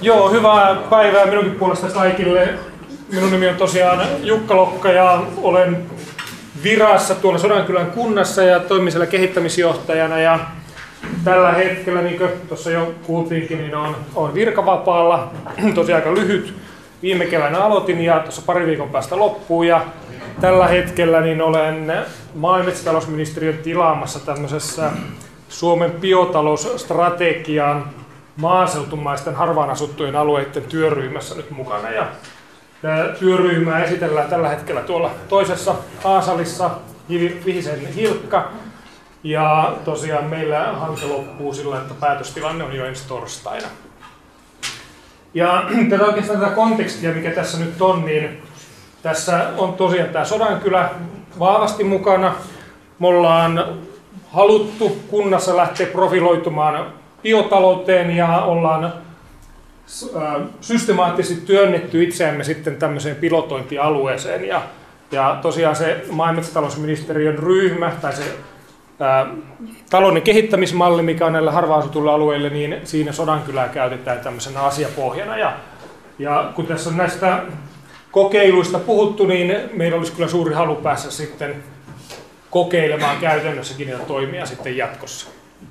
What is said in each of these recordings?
Joo, hyvää päivää minunkin puolesta kaikille. Minun nimi on tosiaan Jukka Lokka ja olen virassa tuolla Sodankylän kunnassa ja toimin siellä kehittämisjohtajana. Ja tällä hetkellä, niin kuin tuossa jo kuultiinkin, niin on virkavapaalla. Tosiaan aika lyhyt. Viime keväänä aloitin ja tuossa pari viikon päästä loppuu. Ja tällä hetkellä niin olen maa- ja metsätalousministeriön tilaamassa tämmöisessä Suomen biotalousstrategian maaseutumaisten harvaan asuttujen alueiden työryhmässä nyt mukana. Ja tämä työryhmä esitellään tällä hetkellä tuolla toisessa A-salissa, Vihisen Hilkka. Ja tosiaan meillä hanke loppuu sillä, että päätöstilanne on jo ensi torstaina. Ja oikeastaan tätä kontekstia, mikä tässä nyt on, niin tässä on tosiaan tämä Sodankylä vahvasti mukana. Me ollaan haluttu kunnassa lähteä profiloitumaan biotalouteen ja ollaan systemaattisesti työnnetty itseämme sitten tämmöiseen pilotointialueeseen. Ja tosiaan se maa- ja metsätalousministeriön ryhmä tai se talouden kehittämismalli, mikä on näillä harvaan-asutuilla alueilla, niin siinä Sodankylää käytetään tämmöisenä asiapohjana. Ja kun tässä on näistä kokeiluista puhuttu, niin meillä olisi kyllä suuri halu päässä sitten kokeilemaan käytännössäkin niitä toimia sitten jatkossa.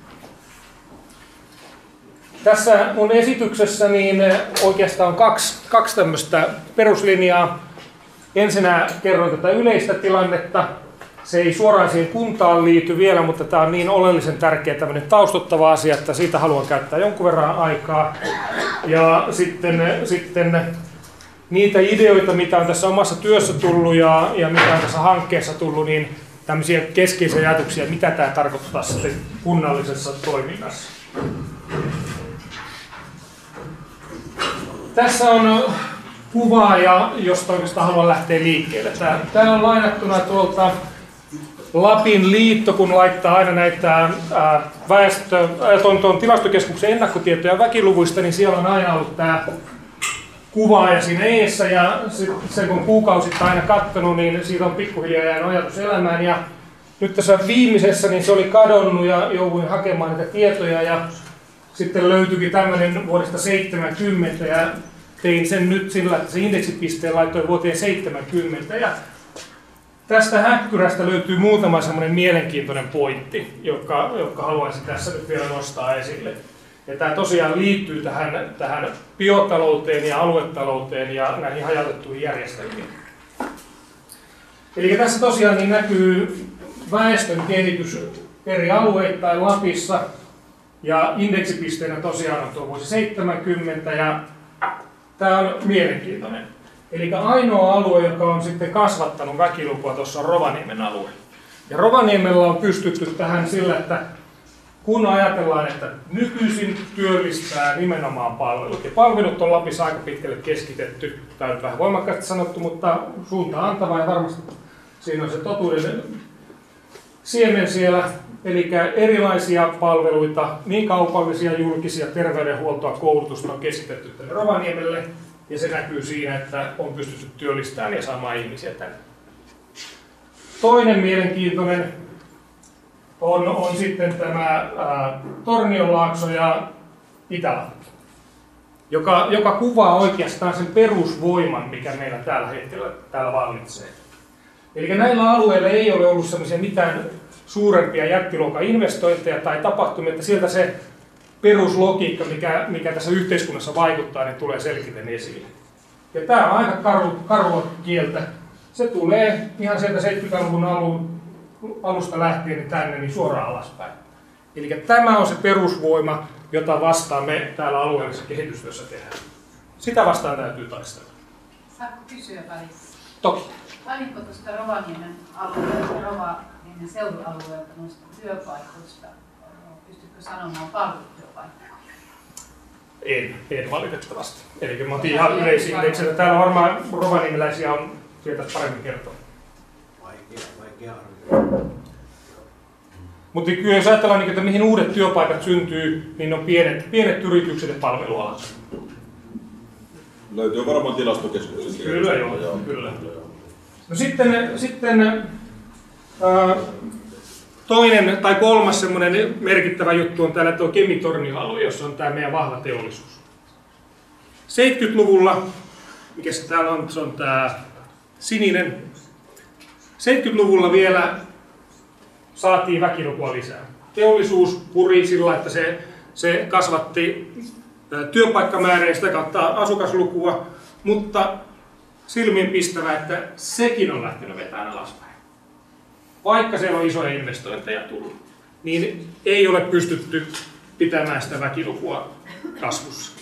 Tässä mun esityksessä niin oikeastaan on kaksi tämmöistä peruslinjaa. Ensinnä kerron tätä yleistä tilannetta. Se ei suoraan siihen kuntaan liity vielä, mutta tämä on niin oleellisen tärkeä tämmöinen taustottava asia, että siitä haluan käyttää jonkun verran aikaa. Ja sitten niitä ideoita, mitä on tässä omassa työssä tullut ja mitä on tässä hankkeessa tullut, niin tämmöisiä keskeisiä ajatuksia, mitä tämä tarkoittaa sitten kunnallisessa toiminnassa. Tässä on kuva, josta oikeastaan haluan lähteä liikkeelle. Tämä on lainattuna tuolta Lapin liitto, kun laittaa aina näitä tuon tilastokeskuksen ennakkotietoja väkiluvuista, niin siellä on aina ollut tämä kuvaaja siinä eessä, ja sen kun kuukausittain aina katsonut, niin siitä on pikkuhiljaa jäänyt ajatus elämään. Ja nyt tässä viimeisessä niin se oli kadonnut ja jouduin hakemaan niitä tietoja, ja sitten löytyikin tämmöinen vuodesta 70 ja tein sen nyt sillä, että se indeksipisteen laittoi vuoteen 70. Ja tästä häkkyrästä löytyy muutama semmoinen mielenkiintoinen pointti, joka haluaisin tässä nyt vielä nostaa esille. Ja tämä tosiaan liittyy tähän biotalouteen ja aluetalouteen ja näihin hajautettuihin järjestelmiin. Eli tässä tosiaan niin näkyy väestön kehitys eri alueittain Lapissa. Ja indeksipisteenä tosiaan on tuo vuosi 70 ja tämä on mielenkiintoinen. Eli ainoa alue, joka on sitten kasvattanut väkilukua tuossa on Rovaniemen alue. Ja Rovaniemellä on pystytty tähän sillä, että kun ajatellaan, että nykyisin työllistää nimenomaan palvelut. Ja palvelut on Lapissa aika pitkälle keskitetty, tämä on vähän voimakkaasti sanottu, mutta suunta antava ja varmasti siinä on se totuuden siemen siellä. Eli erilaisia palveluita, niin kaupallisia, julkisia, terveydenhuoltoa, koulutusta on keskitetty tänne Rovaniemelle. Ja se näkyy siinä, että on pystytty työllistämään ja saamaan ihmisiä tänne. Toinen mielenkiintoinen on sitten tämä Tornionlaakso ja Itä-Lappi, joka kuvaa oikeastaan sen perusvoiman, mikä meillä tällä hetkellä täällä vallitsee. Eli näillä alueilla ei ole ollut semmoisia mitään suurempia jättiluokan investointeja tai tapahtumia, että sieltä se peruslogiikka, mikä tässä yhteiskunnassa vaikuttaa, niin tulee selkeiten esille. Ja tämä on aika karua kieltä. Se tulee ihan sieltä 70-luvun alusta lähtien niin tänne niin suoraan alaspäin. Eli tämä on se perusvoima, jota vastaan me täällä alueellisessa kehitystyössä tehdään. Sitä vastaan täytyy taistella. Saatko kysyä välissä? Toki. Valitko tuosta Rovaniemen alueelta ja Rovaniemen seudualueelta noista työpaikoista? Pystytkö sanomaan palvelutyöpaikkoja? En valitettavasti. Eli mä otin ihan yleisindeksillä. Täällä varmaan rovaniemeläisiä on sieltä paremmin kertoa. Vaikea arvioida. Mutta kyllä jos ajatellaan, että mihin uudet työpaikat syntyy, niin on pienet yritykset ja palvelualat. Löytyy varmaan tilastokeskuksen. Kyllä joo, kyllä. No sitten toinen tai kolmas semmoinen merkittävä juttu on täällä tuo Kemi-Tornio-alue, jossa on tämä meidän vahva teollisuus. 70-luvulla, mikä se täällä on, se on tämä sininen. 70-luvulla vielä saatiin väkilukua lisää. Teollisuus puri sillä, että se kasvatti työpaikkamääriä ja sitä kautta asukaslukua, mutta silmiinpistävä, että sekin on lähtenyt vetämään alaspäin. Vaikka siellä on isoja investointeja tullut, niin ei ole pystytty pitämään sitä väkilukua kasvussa.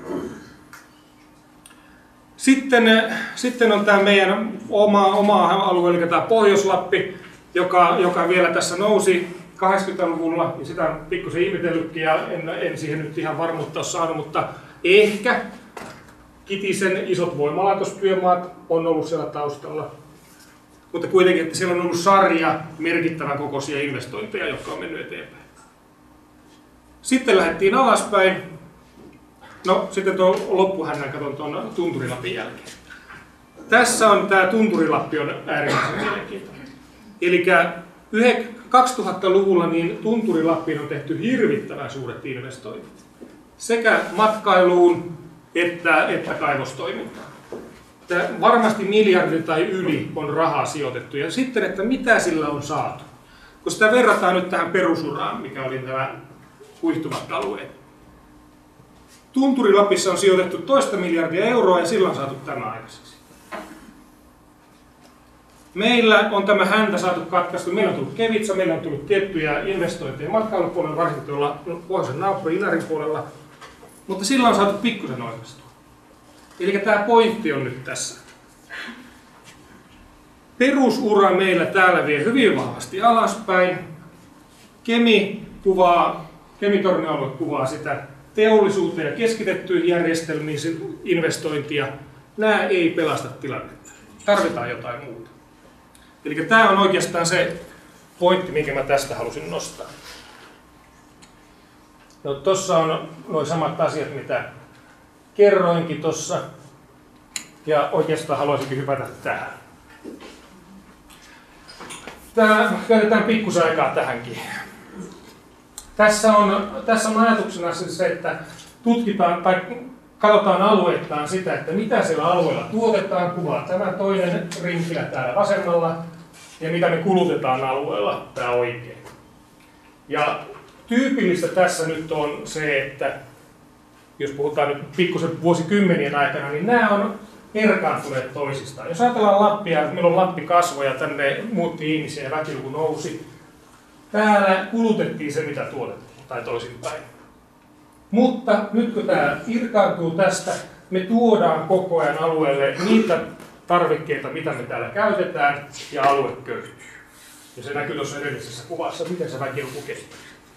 Sitten on tämä meidän oma alue, eli tämä Pohjois-Lappi, joka vielä tässä nousi 80-luvulla, ja sitä on pikkusen ihmetellytkin, ja en siihen nyt ihan varmuutta ole saanut, mutta ehkä Kitisen isot voimalaitostyömaat on ollut siellä taustalla. Mutta kuitenkin, että siellä on ollut sarja merkittävän kokoisia investointeja, jotka on mennyt eteenpäin. Sitten lähdettiin alaspäin. No, sitten tuo loppuhännän katon tuon Tunturilapin jälkeen. Tässä on tämä Tunturilappi on äärimmäisen mielenkiintoinen. Eli 2000-luvulla niin Tunturilappiin on tehty hirvittävän suuret investoinnit. Sekä matkailuun että kaivostoimintaan. Varmasti miljardi tai yli on rahaa sijoitettu. Ja sitten, että mitä sillä on saatu. Kun sitä verrataan nyt tähän perusuraan, mikä oli nämä kuihtuvat alueet. Tunturilapissa on sijoitettu 2 miljardia euroa ja sillä on saatu tämä aikaiseksi. Meillä on tämä häntä saatu katkaistu. Meillä on tullut Kevitsa, meillä on tullut tiettyjä investointeja matkailupuolella, varsinkin tuolla pohjoisen naapurin Inarin puolella. Mutta sillä on saatu pikkusen oikeastaan. Eli tämä pointti on nyt tässä. Perusura meillä täällä vie hyvin vahvasti alaspäin. Kemi-Tornion alue kuvaa sitä teollisuuteen ja keskitettyihin järjestelmiin investointia. Nämä ei pelasta tilannetta. Tarvitaan jotain muuta. Eli tämä on oikeastaan se pointti, minkä mä tästä halusin nostaa. No, tuossa on nuo samat asiat, mitä kerroinkin tuossa. Ja oikeastaan haluaisinkin hypätä tähän. Käytetään pikkusen aikaa tähänkin. Tässä on ajatuksena se, että tutkitaan tai katsotaan alueittain sitä, että mitä siellä alueella tuotetaan, kuvaa tämä toinen rinkilä täällä vasemmalla, ja mitä me kulutetaan alueella, tämä oikein. Ja tyypillistä tässä nyt on se, että jos puhutaan nyt pikkusen vuosikymmenien aikana, niin nämä on erkaantuneet toisistaan. Jos ajatellaan Lappia, meillä on Lappi kasvoi ja tänne muutti ihmisiä ja väkiluku nousi, täällä kulutettiin se, mitä tuotettiin, tai toisinpäin. Mutta nyt kun tämä irkaantuu tästä, me tuodaan koko ajan alueelle niitä tarvikkeita, mitä me täällä käytetään, ja alue köyhtyy. Ja se näkyy tuossa edellisessä kuvassa, miten se väkiluku kehittyy.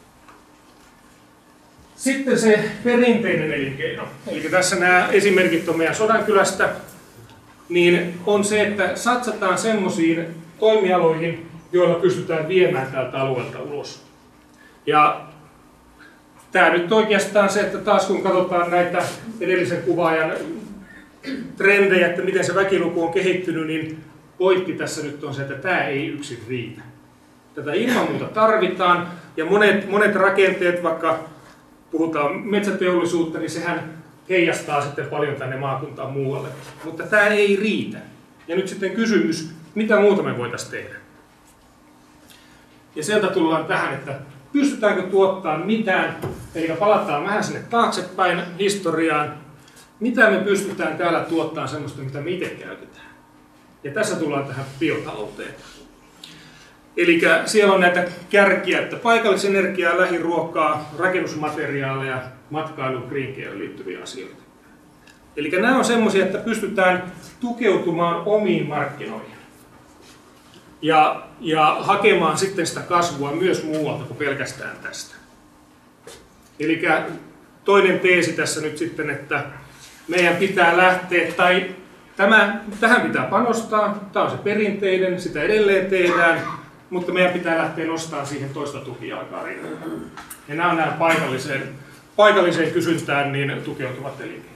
Sitten se perinteinen elinkeino. Eli tässä nämä esimerkit on meidän Sodankylästä, niin on se, että satsataan semmoisiin toimialoihin, joilla pystytään viemään tältä alueelta ulos. Ja tämä nyt oikeastaan se, että taas kun katsotaan näitä edellisen kuvaajan trendejä, että miten se väkiluku on kehittynyt, niin pointti tässä nyt on se, että tämä ei yksin riitä. Tätä ilman muuta tarvitaan, ja monet rakenteet, vaikka puhutaan metsäteollisuutta, niin sehän heijastaa sitten paljon tänne maakuntaan muualle. Mutta tämä ei riitä. Ja nyt sitten kysymys, mitä muuta me voitaisiin tehdä? Ja sieltä tullaan tähän, että pystytäänkö tuottamaan mitään, eli palataan vähän sinne taaksepäin historiaan, mitä me pystytään täällä tuottamaan semmoista, mitä me itse käytetään. Ja tässä tullaan tähän biotalouteen. Eli siellä on näitä kärkiä, että paikallisenergiaa, lähiruokaa, rakennusmateriaaleja, matkailuun, green careen liittyviä asioita. Eli nämä on semmoisia, että pystytään tukeutumaan omiin markkinoihin. Ja hakemaan sitten sitä kasvua myös muualta kuin pelkästään tästä. Eli toinen teesi tässä nyt sitten, että meidän pitää lähteä, tai tähän pitää panostaa, tämä on se perinteinen, sitä edelleen tehdään, mutta meidän pitää lähteä nostamaan siihen toista tukijalkaa rinnalle. Ja nämä on nämä paikalliseen kysyntään niin tukeutuvat elinkeinot.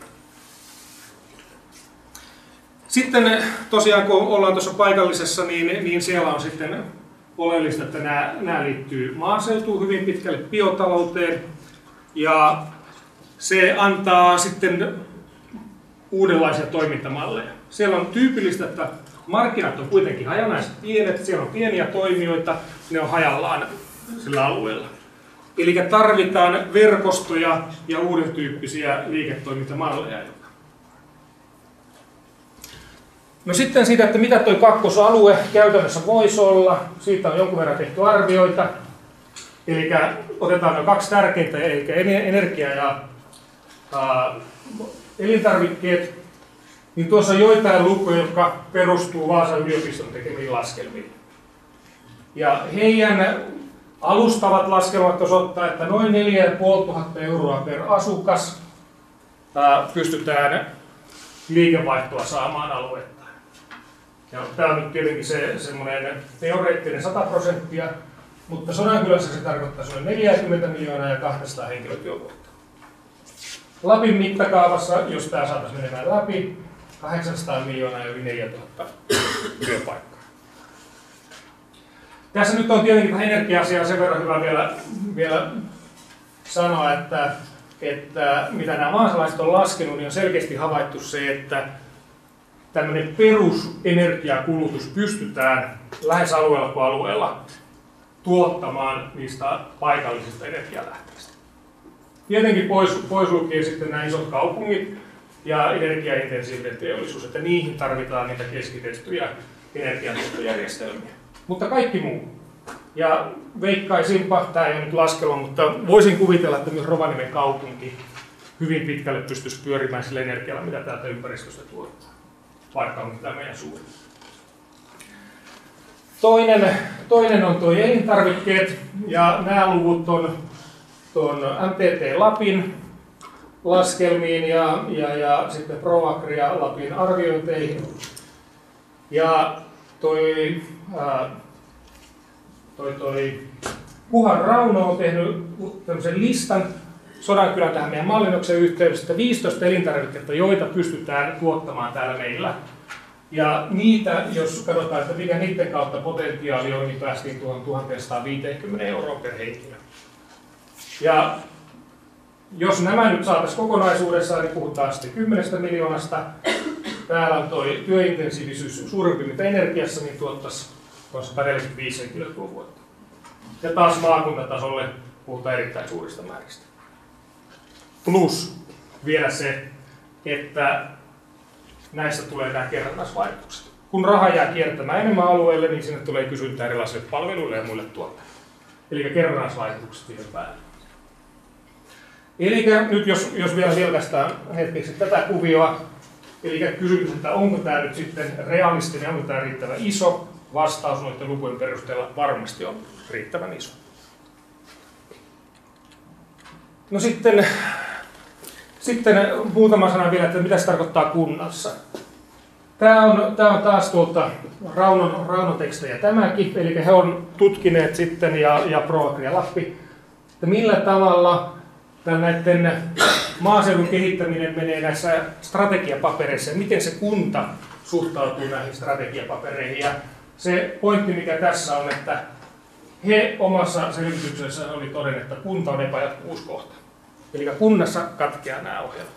Sitten tosiaan kun ollaan tuossa paikallisessa, niin siellä on sitten oleellista, että nämä liittyy maaseutuun hyvin pitkälle biotalouteen. Ja se antaa sitten uudenlaisia toimintamalleja. Siellä on tyypillistä, että markkinat on kuitenkin hajanaiset pienet, siellä on pieniä toimijoita, ne on hajallaan sillä alueella. Eli tarvitaan verkostoja ja uuden tyyppisiä liiketoimintamalleja. No sitten siitä, että mitä tuo kakkosalue käytännössä voisi olla, siitä on jonkun verran tehty arvioita. Eli otetaan ne kaksi tärkeintä, eli energia ja elintarvikkeet. Niin tuossa on joitain lukuja, jotka perustuu Vaasan yliopiston tekemiin laskelmiin. Ja heidän alustavat laskelmat osoittaa, että noin 4500 euroa per asukas pystytään liikevaihtoa saamaan aluetta. Ja tämä on nyt tietenkin semmoinen teoreettinen 100%, mutta Sodankylässä se tarkoittaa noin 40 miljoonaa ja 200 henkilötyövuotta. Lapin mittakaavassa, jos tämä saataisiin menemään läpi, 800 miljoonaa ja yli 4000 työpaikkaa. Tässä nyt on tietenkin tähän energia-asiaan sen verran hyvä vielä sanoa, että mitä nämä vaasalaiset on laskenut, niin on selkeästi havaittu se, että tämmöinen perusenergiakulutus pystytään lähes alueella kuin alueella tuottamaan niistä paikallisista energialähteistä. Tietenkin pois lukien sitten nämä isot kaupungit ja energiaintensiivinen teollisuus, että niihin tarvitaan niitä keskitettyjä energiantuottojärjestelmiä. Mutta kaikki muu. Ja veikkaisinpa, tämä ei ole nyt laskelma, mutta voisin kuvitella, että myös Rovaniemen kaupunki hyvin pitkälle pystyisi pyörimään sillä energialla, mitä täältä ympäristöstä tuottaa, vaikka on tämä meidän suuri. Toinen on tuo elintarvikkeet, ja nämä luvut on tuon MTT Lapin laskelmiin ja sitten Proagria Lapin arviointeihin. Ja toi Kuhan Rauno on tehnyt tämmöisen listan Sodankylän tähän meidän Mallinoksen yhteydessä, 15 elintarvikkeita, joita pystytään tuottamaan täällä meillä. Ja niitä, jos katsotaan, että mikä niiden kautta potentiaali on, niin päästiin tuohon 1150 euroa per henkilö. Ja jos nämä nyt saataisiin kokonaisuudessaan, niin puhutaan sitten 10 miljoonasta. Täällä on tuo työintensiivisyys suurempi mitä energiassa, niin tuottaisi 145 henkilötyövuotta. Ja taas maakuntatasolle puhutaan erittäin suurista määristä. Plus vielä se, että näistä tulee nämä kerrannaisvaikutukset. Kun raha jää kiertämään enemmän alueelle, niin sinne tulee kysyntää erilaisille palveluille ja muille tuotteille. Eli kerrannaisvaikutukset siihen päälle. Eli nyt jos vielä vilkaistaan hetkeksi tätä kuvioa, eli kysymys, että onko tämä nyt sitten realistinen, onko tämä riittävän iso, vastaus noiden lukujen perusteella varmasti on riittävän iso. No sitten muutama sana vielä, että mitä se tarkoittaa kunnassa. Tämä on taas tuolta Raunon tekstejä tämäkin, eli he on tutkineet sitten ja Proagria Lappi, että millä tavalla näiden maaseudun kehittäminen menee näissä strategiapapereissa ja miten se kunta suhtautuu näihin strategiapapereihin. Ja se pointti, mikä tässä on, että he omassa selvityksessään oli todenneet, että kunta on epäjatkuvuuskohta. Eli kunnassa katkeaa nämä ohjelmat.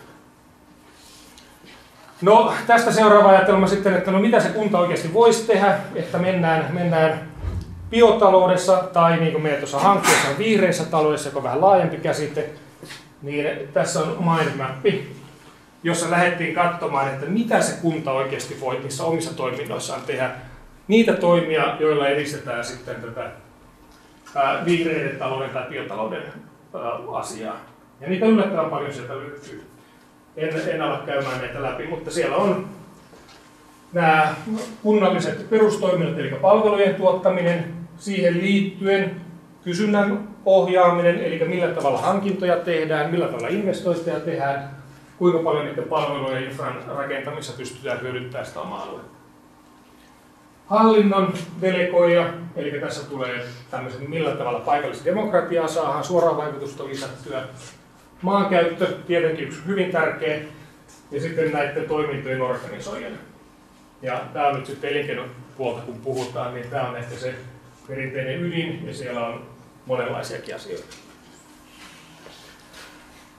No tästä seuraava ajatelma sitten, että no mitä se kunta oikeasti voisi tehdä, että mennään biotaloudessa tai niin kuin meillä tuossa hankkeessa on vihreissä taloudessa, joka on vähän laajempi käsite, niin tässä on mindmappi, jossa lähdettiin katsomaan, että mitä se kunta oikeasti voi niissä omissa toiminnoissaan tehdä. Niitä toimia, joilla edistetään sitten tätä vihreiden talouden tai biotalouden asiaa. Ja niitä yllättävän paljon sieltä löytyy. En ala käymään näitä läpi, mutta siellä on nämä kunnalliset perustoiminnot, eli palvelujen tuottaminen, siihen liittyen kysynnän ohjaaminen, eli millä tavalla hankintoja tehdään, millä tavalla investointeja tehdään, kuinka paljon niiden palvelujen ja infran rakentamisessa pystytään hyödyntämään sitä omaa aluetta. Hallinnon delegoija, eli tässä tulee tämmöisen, millä tavalla paikallista demokratiaa saadaan, suoraan vaikutusta lisättyä. Maankäyttö, tietenkin yksi hyvin tärkeä, ja sitten näiden toimintojen organisoijana. Ja tämä on nyt sitten elinkeinopuolta, kun puhutaan, niin tämä on ehkä se perinteinen ydin, ja siellä on monenlaisiakin asioita.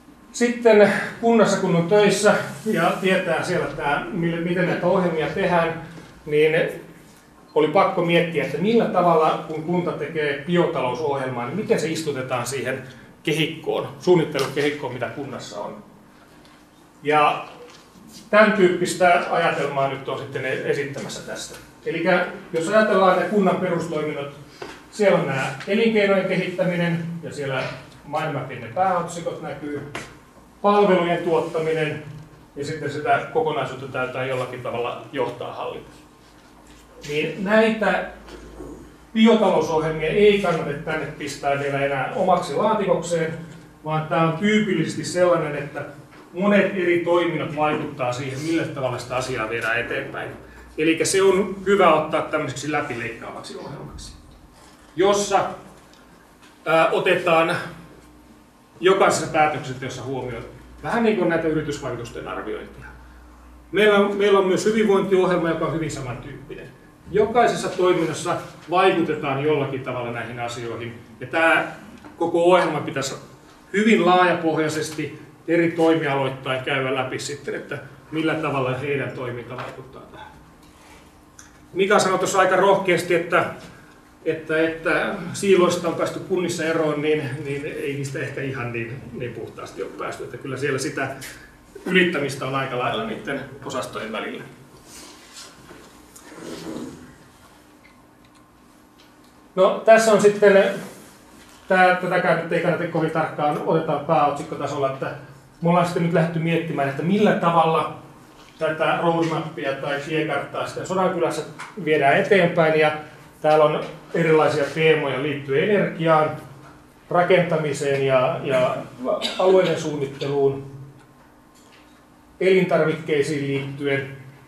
Sitten kunnassa kun on töissä ja tietää siellä, miten näitä ohjelmia tehdään, niin oli pakko miettiä, että millä tavalla, kun kunta tekee biotalousohjelmaa, niin miten se istutetaan siihen kehikkoon, suunnittelukehikkoon, mitä kunnassa on. Ja tämän tyyppistä ajatelmaa nyt on sitten esittämässä tästä. Eli jos ajatellaan ne kunnan perustoiminnot, siellä on nämä elinkeinojen kehittäminen ja siellä mainittiin pääotsikot näkyy, palvelujen tuottaminen ja sitten sitä kokonaisuutta täytyy jollakin tavalla johtaa hallitus. Niin näitä biotalousohjelmia ei kannata tänne pistää vielä enää omaksi laatikokseen, vaan tämä on tyypillisesti sellainen, että monet eri toiminnot vaikuttaa siihen, millä tavalla sitä asiaa viedään eteenpäin. Eli se on hyvä ottaa tämmöiseksi läpileikkaavaksi ohjelmaksi, jossa otetaan jokaisessa päätöksenteossa huomioon vähän niin kuin näitä yritysvaikutusten arviointia. Meillä on myös hyvinvointiohjelma, joka on hyvin samantyyppinen. Jokaisessa toiminnassa vaikutetaan jollakin tavalla näihin asioihin. Ja tämä koko ohjelma pitäisi hyvin laajapohjaisesti eri toimialoittain käydä läpi sitten, että millä tavalla heidän toiminta vaikuttaa tähän. Mika sanoi tuossa aika rohkeasti, että siiloista on päästy kunnissa eroon, niin ei niistä ehkä ihan niin puhtaasti ole päästy. Että kyllä siellä sitä ylittämistä on aika lailla niiden osastojen välillä. No, tässä on sitten, tätäkään nyt ei kannata kovin tarkkaan otetaan pääotsikkotasolla, että me ollaan sitten nyt lähdetty miettimään, että millä tavalla tätä roadmappia tai tiekarttaa sitten Sodankylässä viedään eteenpäin. Ja täällä on erilaisia teemoja liittyen energiaan, rakentamiseen ja alueiden suunnitteluun, elintarvikkeisiin liittyen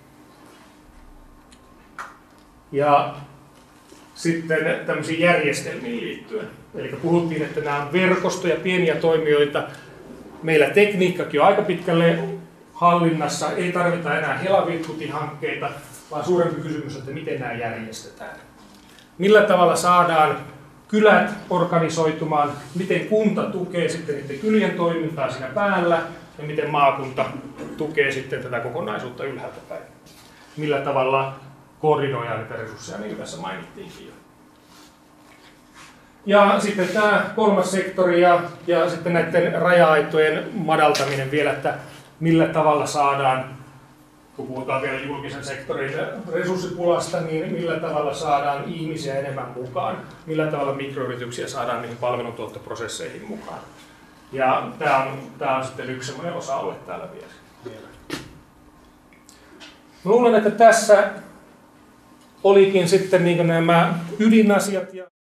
ja sitten tämmöisiin järjestelmiin liittyen. Eli puhuttiin, että nämä on verkostoja, pieniä toimijoita. Meillä tekniikkakin on aika pitkälle hallinnassa, ei tarvita enää helavilkkuti-hankkeita, vaan suurempi kysymys on, että miten nämä järjestetään. Millä tavalla saadaan kylät organisoitumaan, miten kunta tukee sitten niiden kylien toimintaa siinä päällä ja miten maakunta tukee sitten tätä kokonaisuutta ylhäältä päin. Millä tavalla koordinoidaan niitä resursseja, niin kuin tässä mainittiinkin jo. Ja sitten tämä kolmas sektori ja sitten näiden raja-aitojen madaltaminen vielä, että millä tavalla saadaan, kun puhutaan vielä julkisen sektorin resurssipulasta, niin millä tavalla saadaan ihmisiä enemmän mukaan, millä tavalla mikroyrityksiä saadaan niihin palveluntuottoprosesseihin mukaan. Ja tämä on sitten yksi sellainen osa-alue täällä vielä. Luulen, että tässä olikin sitten niin nämä ydinasiat.